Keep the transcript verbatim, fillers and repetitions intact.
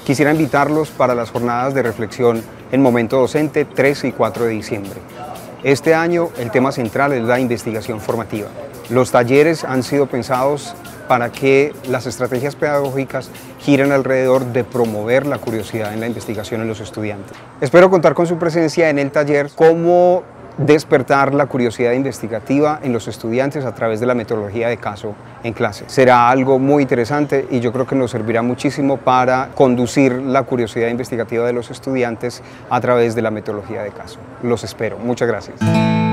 Quisiera invitarlos para las jornadas de reflexión en Momento Docente tres y cuatro de diciembre. Este año el tema central es la investigación formativa. Los talleres han sido pensados para que las estrategias pedagógicas giren alrededor de promover la curiosidad en la investigación en los estudiantes. Espero contar con su presencia en el taller Cómo despertar la curiosidad investigativa en los estudiantes a través de la metodología de caso en clase. Será algo muy interesante y yo creo que nos servirá muchísimo para conducir la curiosidad investigativa de los estudiantes a través de la metodología de caso. Los espero. Muchas gracias.